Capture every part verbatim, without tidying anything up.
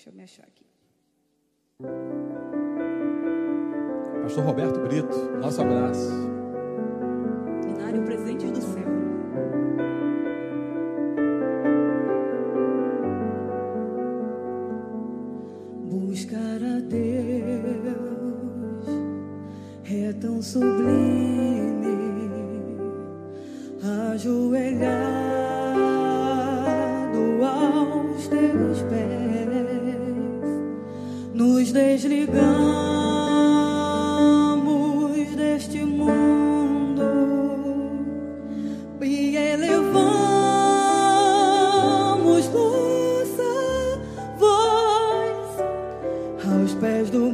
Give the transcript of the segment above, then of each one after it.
Deixa eu me achar aqui. Pastor Roberto Brito, nosso abraço. Seminário Presentes do Céu. Buscar a Deus é tão sublime, ajoelhado aos teus pés, nos desligamos deste mundo e elevamos nossa voz aos pés do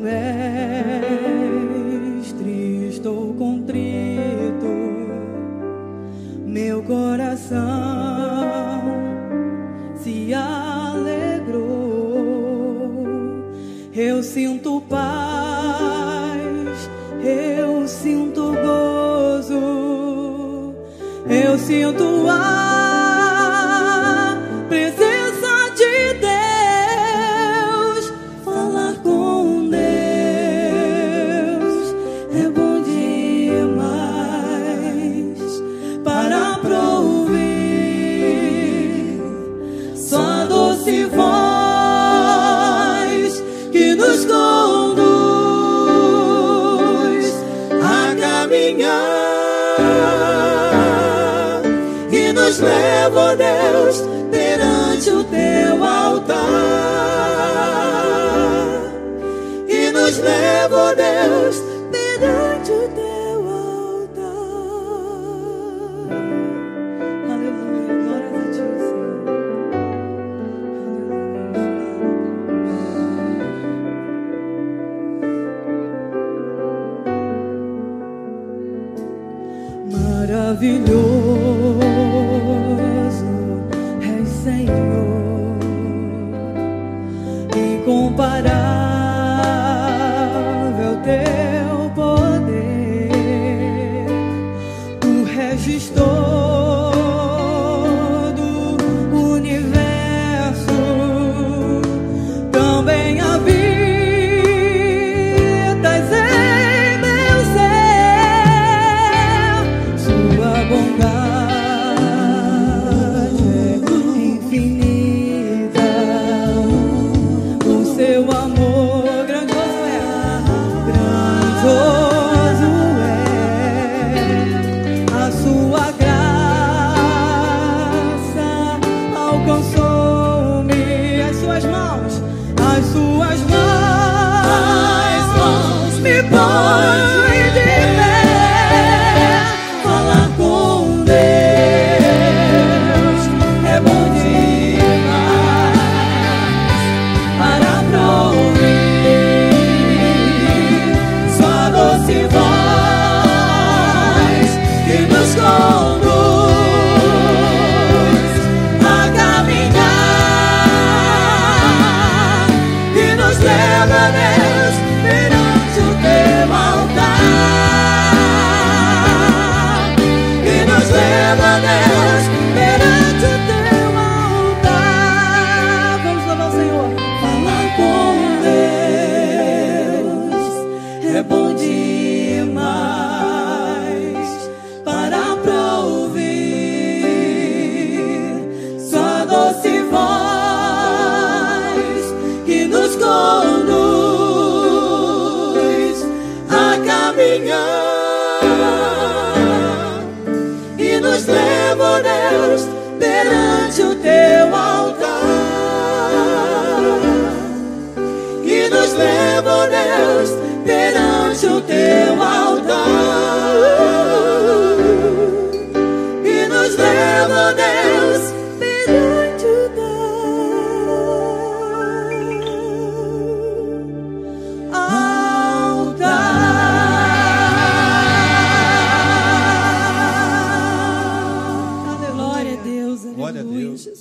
Mestre. Estou contrito, meu coração se alegrou. Eu sinto paz, eu sinto gozo, eu sinto a presença de Deus. Falar com Deus é bom demais para ouvir só doce voz que nos conduz a caminhar e nos leva, ó Deus, perante o teu altar, e nos leva, ó Deus, perante o teu altar. Aleluia, glória a ti, Senhor. Maravilhoso és, Senhor, incomparável teu poder. Tu reges todo o universo, também habitas em meu ser. Sua bondade é infinita, o seu amor grandioso é, grandioso é. A sua graça alcançou-me, as suas mãos, as suas mãos me põem de pé. Falar com Deus é bom demais para ouvir sua doce voz que nos conduz a caminhar e nos leva, Deus, perante o teu altar, e nos leva, Deus, perante o teu altar. Vamos louvar o Senhor. Falar com Deus é bom demais para ouvir sua doce voz que nos conduz a caminhar e nos leva, ó Deus, perante o teu altar, e nos leva, ó Deus, perante o teu altar, e nos leva, ó Deus, perante o teu altar. Glória a Deus, Glória a Deus. Jesus.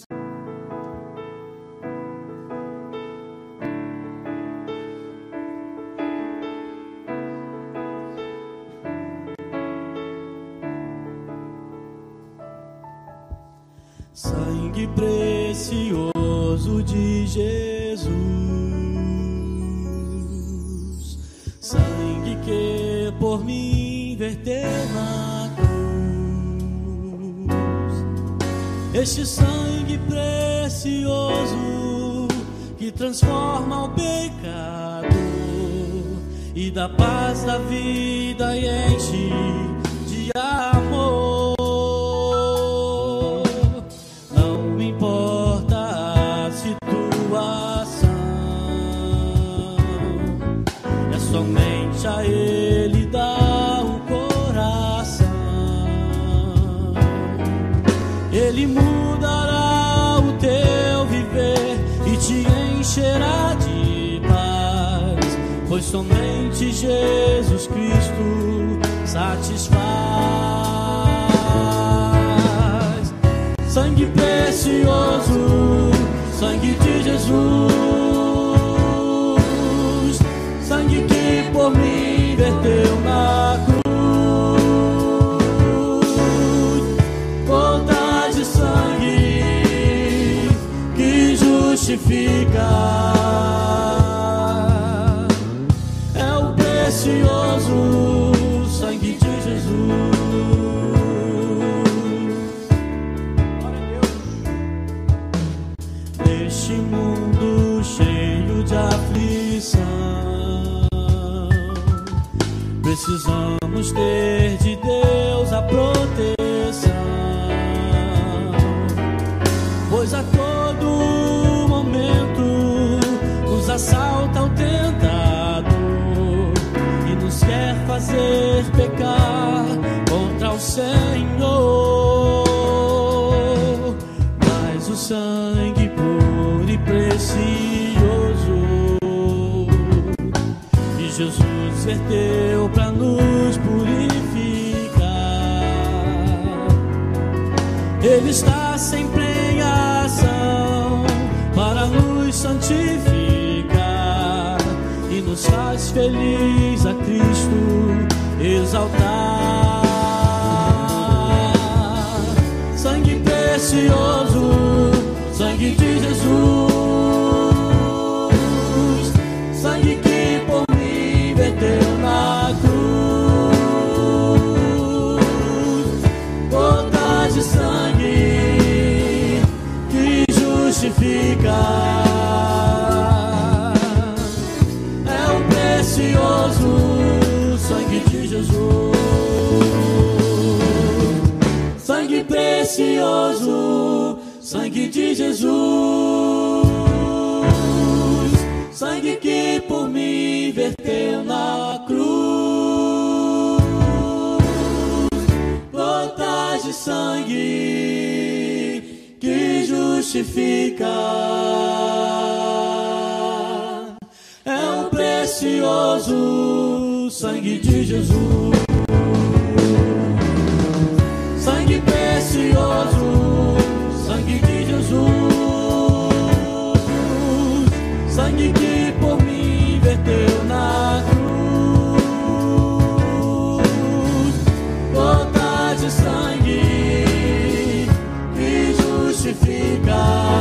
Sangue precioso de Jesus por mim verteu na cruz. Este sangue precioso que transforma o pecado e dá paz da vida e enche de amor. Não importa a situação, é somente a Ele dar o coração. Ele mudará o teu viver e te encherá de paz, pois somente Jesus Cristo satisfaz. Sangue precioso, sangue de Jesus, sangue que por mim verteu na cruz. Gota de sangue que justifica. Precioso sangue de Jesus. Neste mundo cheio de aflição, precisamos ter de Deus a proteção, pois a todo momento nos assalta o tentador, nos quer fazer pecar contra o Senhor. Mas o sangue puro e precioso que Jesus verteu para nos purificar, Ele está sempre em ação para nos santificar e nos faz feliz a Cristo exaltar. Sangue precioso, sangue de Jesus, sangue que por mim verteu na cruz. Gotas de sangue que justifica. Precioso sangue de Jesus, sangue precioso, sangue de Jesus, sangue que por mim verteu na cruz. Gotas de sangue que justifica. Precioso sangue de Jesus, sangue precioso, sangue de Jesus, sangue que por mim verteu na cruz. Gota de sangue que justifica.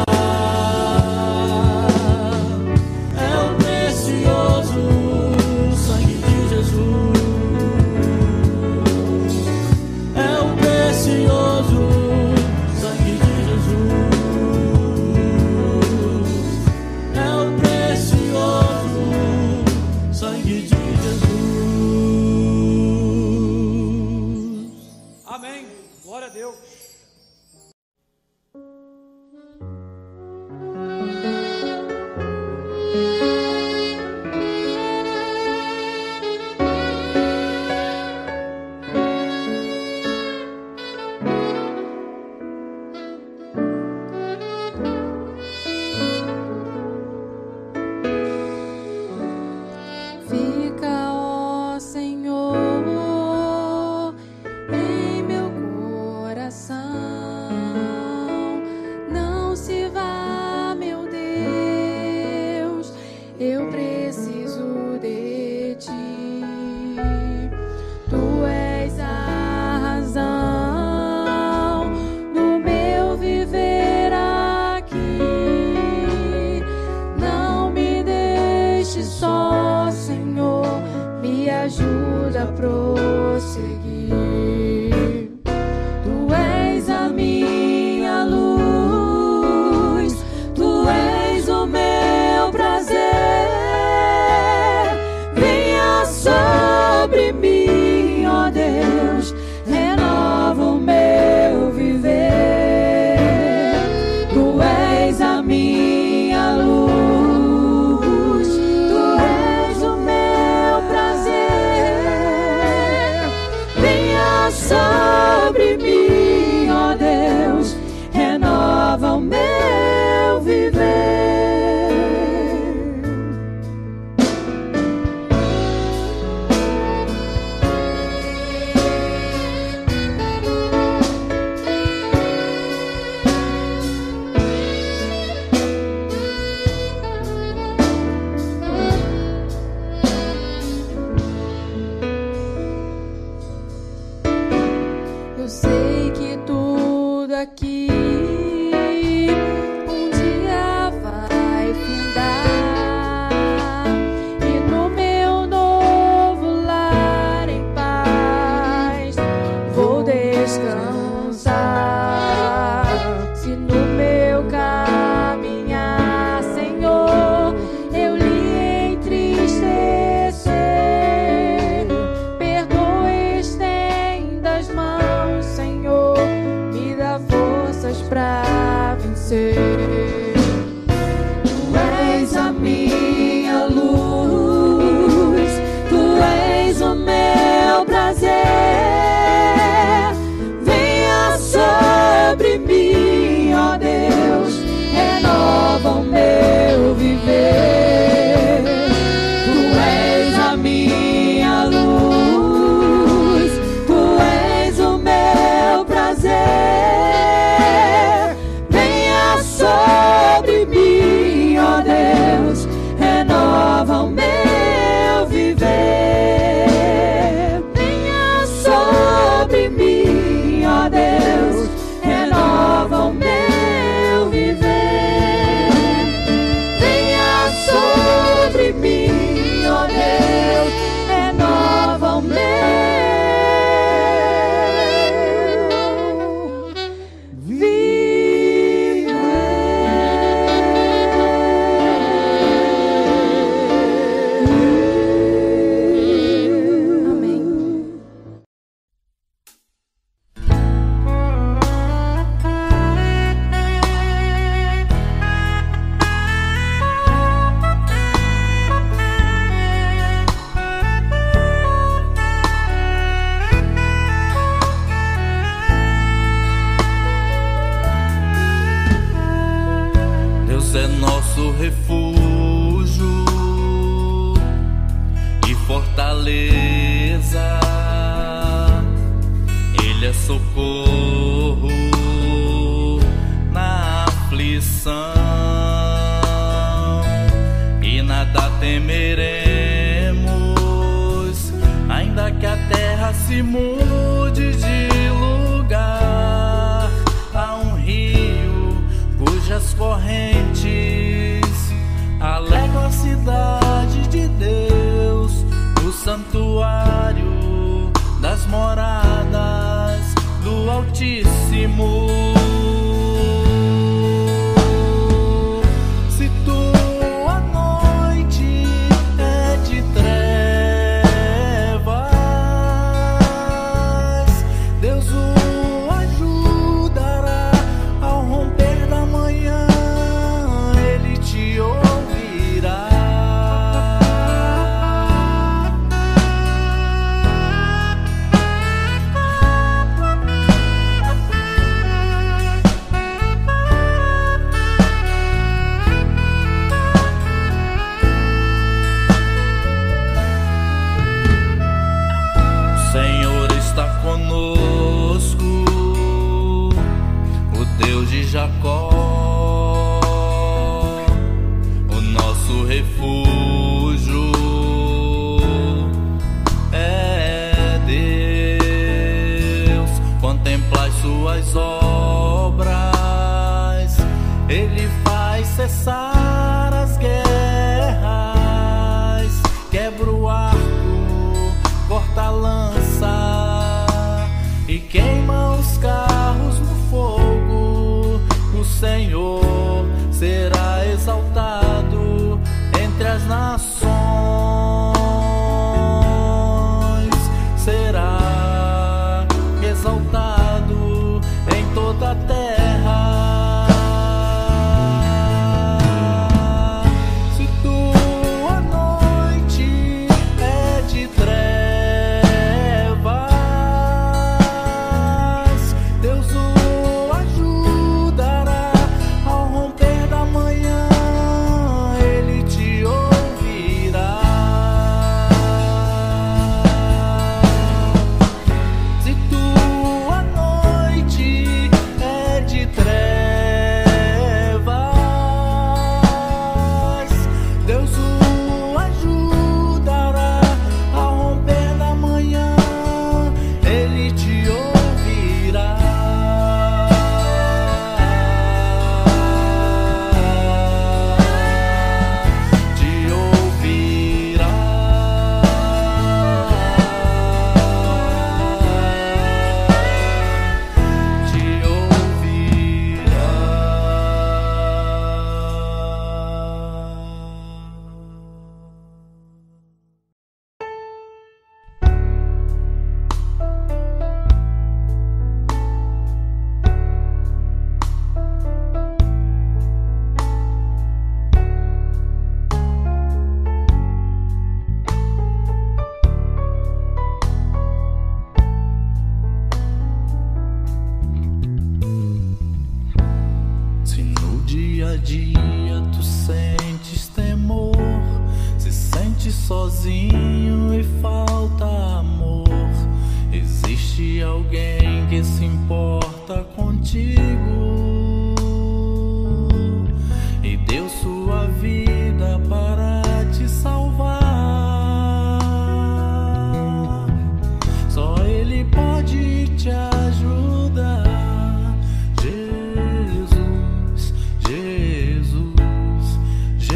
nosso refúgio e fortaleza, Ele é socorro na aflição, e nada temeremos, ainda que a terra se mude de lugar. Há um rio cujas correntes alegram a cidade de Deus, o santuário das moradas do Altíssimo. Se tua noite é de trevas, Deus o ajudará. Ao romper da manhã, Ele te ouvirá. O Senhor está conosco, o Deus de Jacó, o nosso refúgio é Deus. Contemplai suas obras, Ele faz cessar as guerras, quebra o arco, corta a lança e queima os carros no fogo. O Senhor será exaltado entre as nações, será exaltado em toda a terra. Se tua noite é de trevas, Deus o ajudará. Ao romper da manhã, Ele te ouvirá. Se tua noite é de trevas, Deus o ajudará. Ao romper da manhã, Ele te ouvirá. Te ouvirá. Te Se no dia a dia tu sentes temor, se sentes sozinho e falta amor, existe alguém que se importa contigo e deu sua vida para te salvar. Só Ele pode te ajudar. Jesus, Jesus,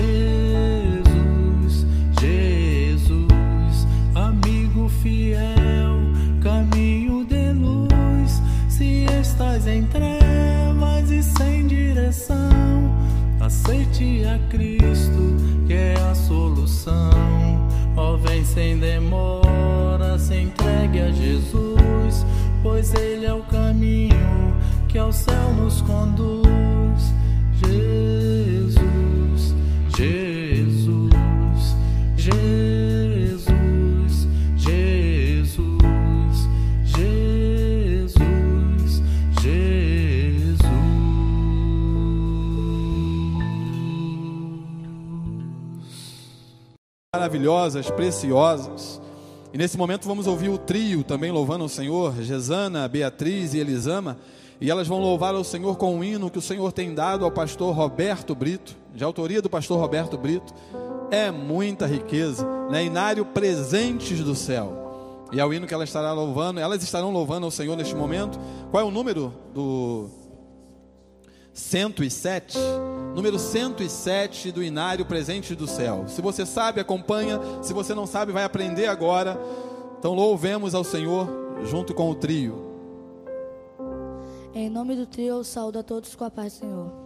Jesus, Jesus, amigo fiel, caminho de luz. Se estás em trevas e sem direção, aceite a Cristo, que é a solução. Ó, vem sem demora, se entregue a Jesus, pois Ele é o caminho que ao céu nos conduz. Jesus, Jesus, Jesus, Jesus, Jesus, Jesus. Maravilhosas, preciosas. E nesse momento vamos ouvir o trio também louvando o Senhor, Gesana, Beatriz e Elisama, e elas vão louvar ao Senhor com um hino que o Senhor tem dado ao pastor Roberto Brito, de autoria do pastor Roberto Brito. É muita riqueza, né? Inário Presentes do Céu. E é o hino que ela estará louvando, elas estarão louvando ao Senhor neste momento. Qual é o número do cento e sete? Número cento e sete do Inário Presente do Céu. Se você sabe, acompanha. Se você não sabe, vai aprender agora. Então louvemos ao Senhor junto com o trio. Em nome do trio, eu saúdo a todos com a paz do Senhor.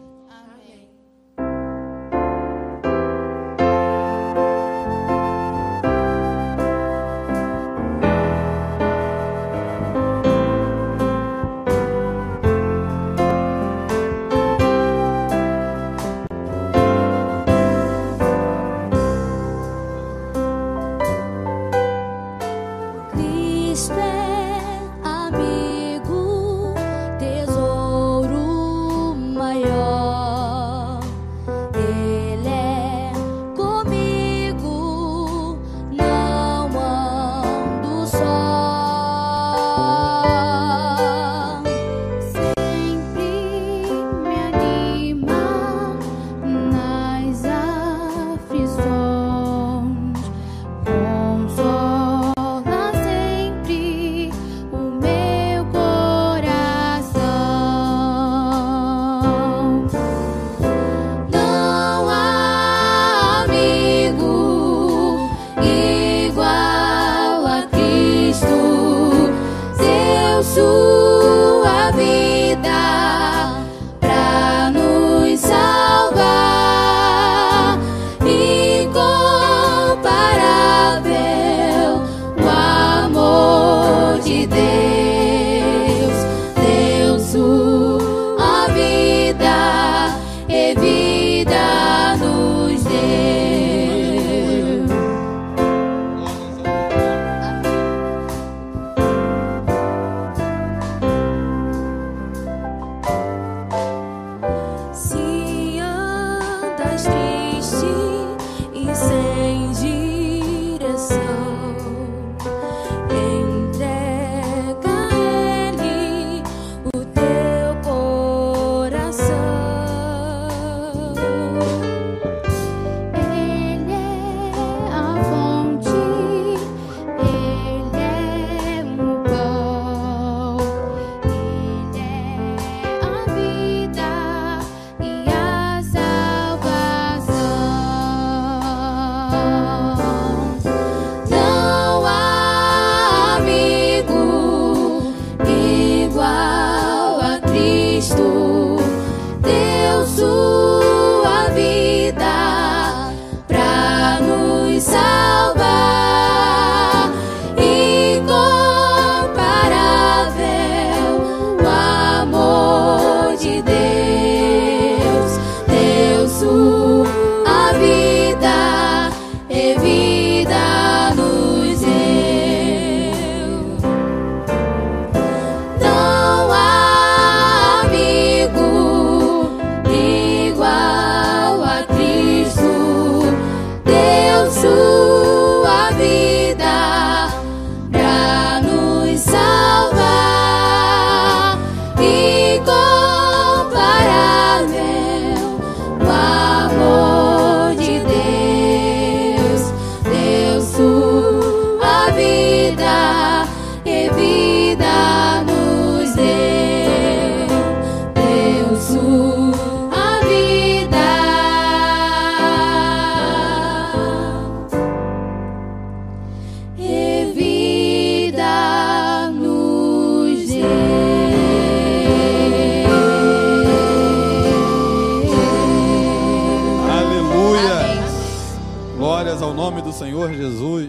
Senhor Jesus.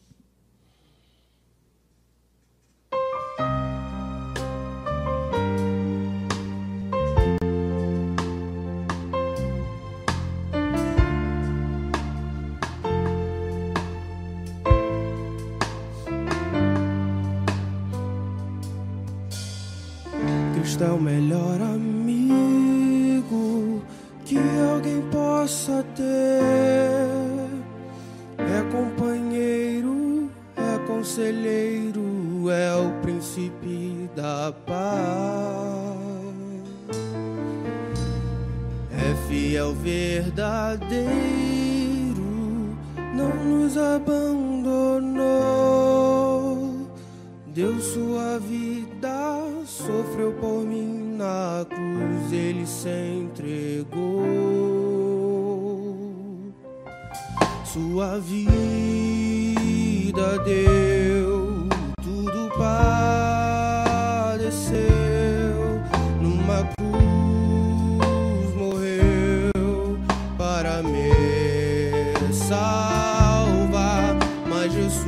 Cristo é o melhor amigo que alguém possa ter. É companheiro, é conselheiro, é o príncipe da paz. É fiel, verdadeiro, não nos abandonou. Deu sua vida, sofreu por mim na cruz, ele se entregou. Sua vida deu, tudo padeceu, numa cruz morreu para me salvar, mas Jesus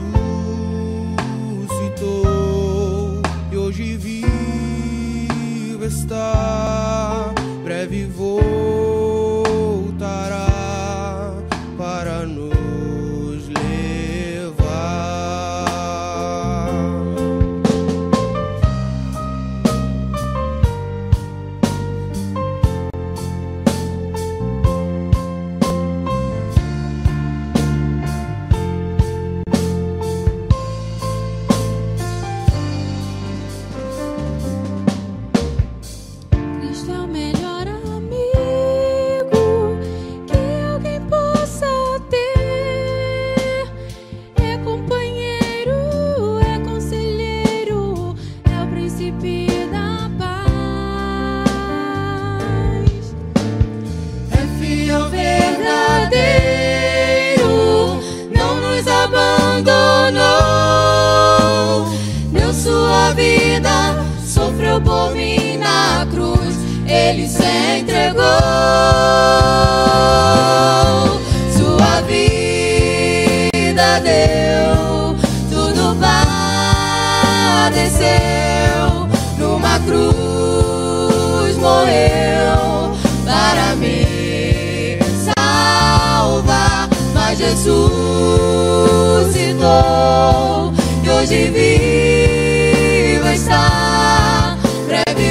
ressuscitou e hoje vivo está, breve voltará para nos levar. Cristo é o melhor amigo que alguém possa ter. É companheiro, é conselheiro, é o príncipe da paz. É fiel, verdadeiro, não nos abandonou. Deu sua vida, sofreu por mim na cruz, ele se entregou. Sua vida deu, tudo padeceu, numa cruz morreu para me salvar, mas Jesus ressuscitou e hoje vivo está, breve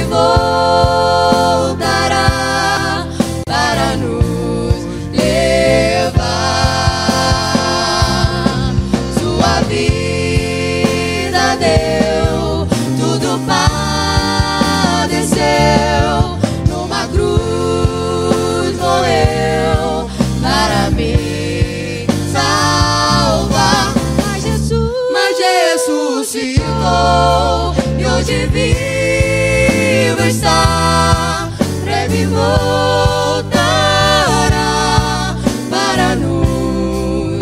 voltará para nos levar. Sua vida deu, tudo padeceu, numa cruz morreu para me salvar, mas Jesus, mas ressuscitou e hoje vivo está, breve voltará para nos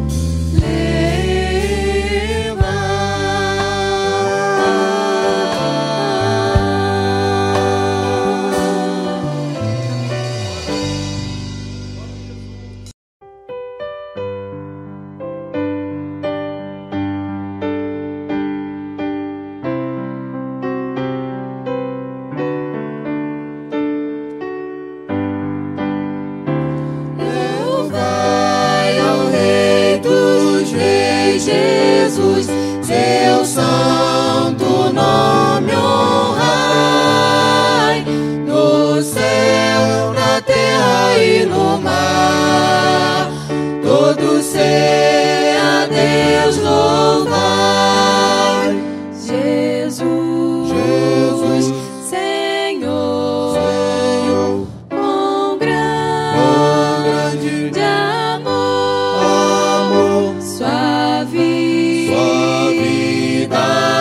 Louvai ao Rei dos Reis, Jesus, seu santo nome honrai, no céu, na terra e no mar, todo ser a Deus louvar. Jesus, Jesus, Senhor, Senhor, com grande amor, amor, sua vida, sua vida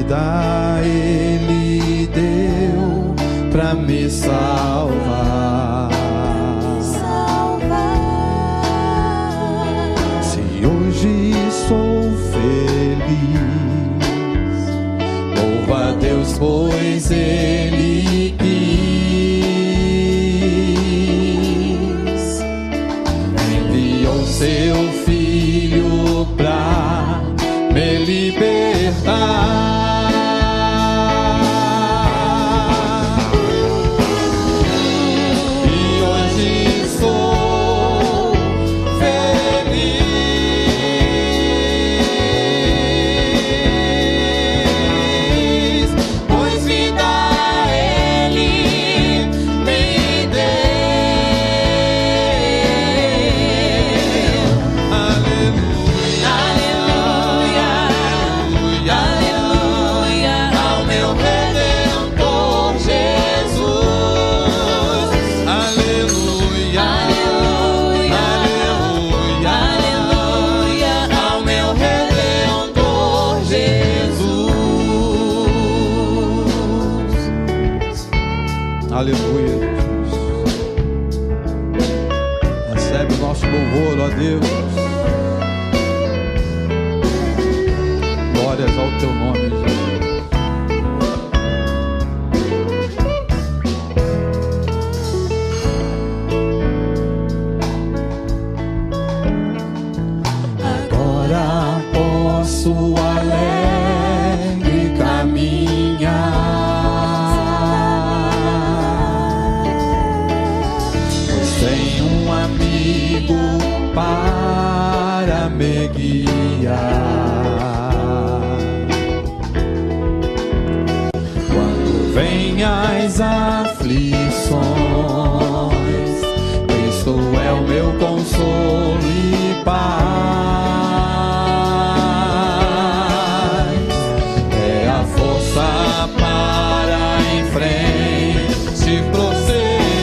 vida Ele deu pra me salvar. Se hoje sou feliz, louva a Deus, pois Ele quis. Enviou seu Filho pra me libertar. Aleluia, Jesus. Recebe o nosso louvor, ó Deus. Glórias ao teu nome, Jesus. Agora posso alegre caminhar, para me guiar. Quando vem as aflições, Cristo é o meu consolo e paz. É a força para em frente prosseguir.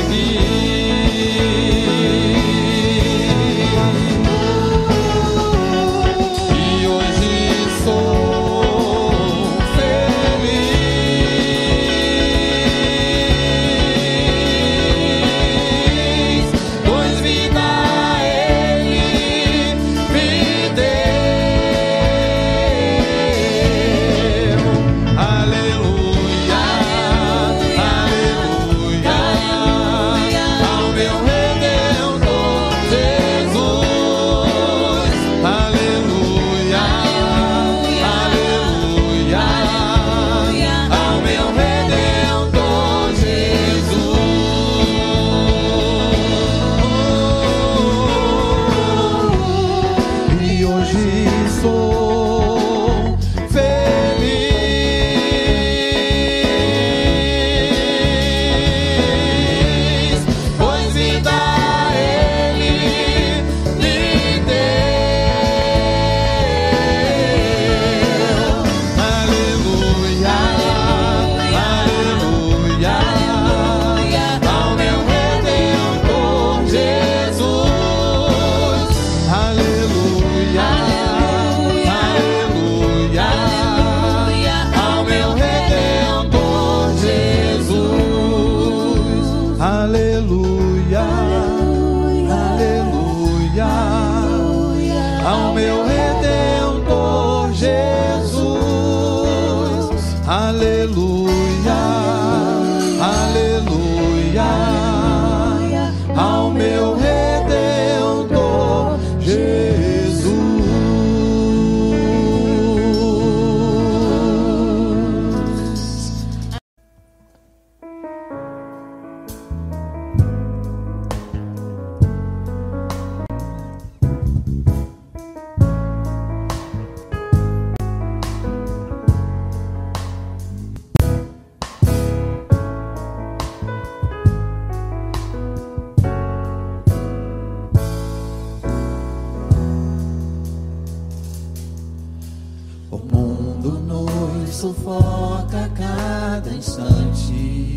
Sufoca a cada instante,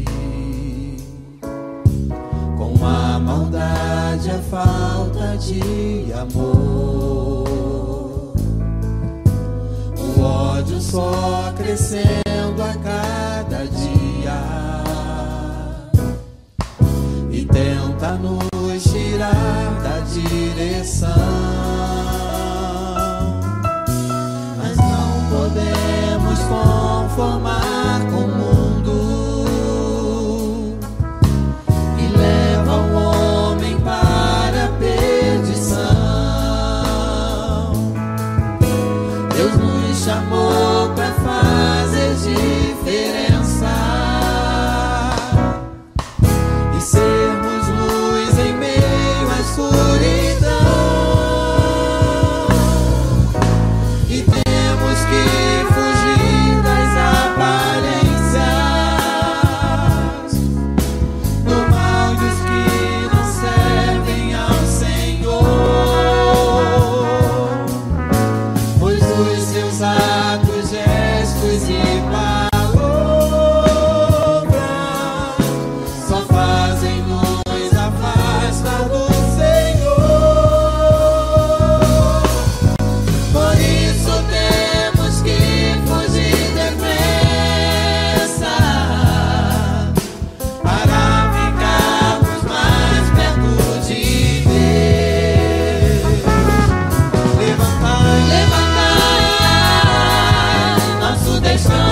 com a maldade, a falta de amor, o ódio só crescendo. a cada dia e tenta nos tirar da direção, mas não podemos conformar com o mundo que leva o homem para a perdição. Deus nos chamou para fazer diferença e sermos luz em meio à escuridão. E temos que fugir das aparências do mal dos que não servem ao Senhor, pois os seus atos, gestos e palavras só fazem nos afastar do Senhor. Por isso temos que fugir depressa para ficarmos mais perto de Deus. Levantai, levantai nosso destino.